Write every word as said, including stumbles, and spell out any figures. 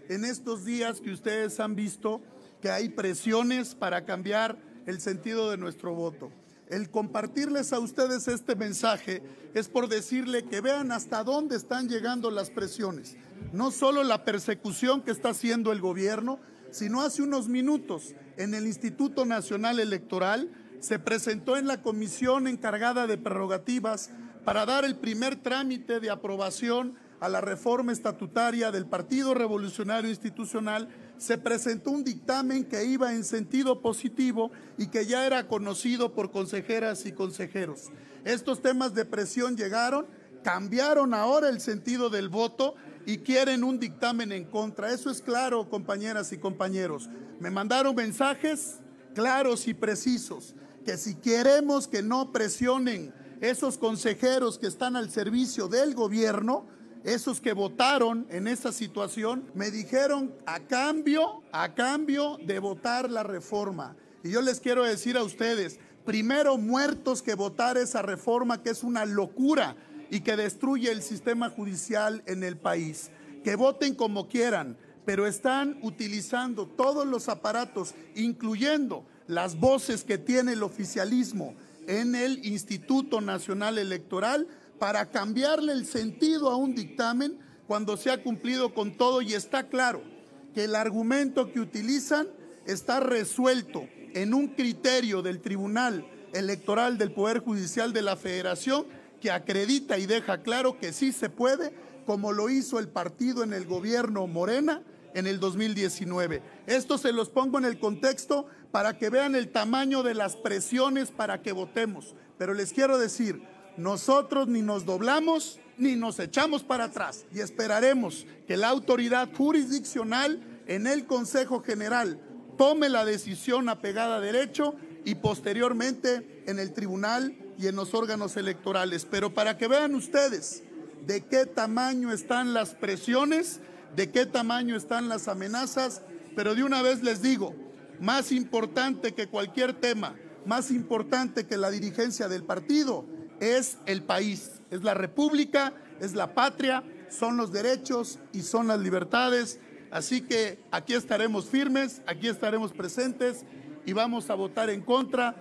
en estos días que ustedes han visto que hay presiones para cambiar el sentido de nuestro voto. El compartirles a ustedes este mensaje es por decirle que vean hasta dónde están llegando las presiones. No solo la persecución que está haciendo el gobierno, sino hace unos minutos en el Instituto Nacional Electoral se presentó en la comisión encargada de prerrogativas para dar el primer trámite de aprobación a la reforma estatutaria del Partido Revolucionario Institucional. Se presentó un dictamen que iba en sentido positivo y que ya era conocido por consejeras y consejeros. Estos temas de presión llegaron, cambiaron ahora el sentido del voto y quieren un dictamen en contra. Eso es claro, compañeras y compañeros. Me mandaron mensajes claros y precisos, que si queremos que no presionen esos consejeros que están al servicio del gobierno, esos que votaron en esa situación, me dijeron a cambio, a cambio de votar la reforma. Y yo les quiero decir a ustedes, primero muertos que votar esa reforma, que es una locura y que destruye el sistema judicial en el país. Que voten como quieran, pero están utilizando todos los aparatos, incluyendo las voces que tiene el oficialismo en el Instituto Nacional Electoral, para cambiarle el sentido a un dictamen cuando se ha cumplido con todo y está claro que el argumento que utilizan está resuelto en un criterio del Tribunal Electoral del Poder Judicial de la Federación que acredita y deja claro que sí se puede, como lo hizo el partido en el gobierno Morena en el dos mil diecinueve. Esto se los pongo en el contexto para que vean el tamaño de las presiones para que votemos. Pero les quiero decir, nosotros ni nos doblamos ni nos echamos para atrás y esperaremos que la autoridad jurisdiccional en el Consejo General tome la decisión apegada a derecho y posteriormente en el tribunal y en los órganos electorales. Pero para que vean ustedes de qué tamaño están las presiones, de qué tamaño están las amenazas, pero de una vez les digo, más importante que cualquier tema, más importante que la dirigencia del partido, es el país, es la república, es la patria, son los derechos y son las libertades. Así que aquí estaremos firmes, aquí estaremos presentes y vamos a votar en contra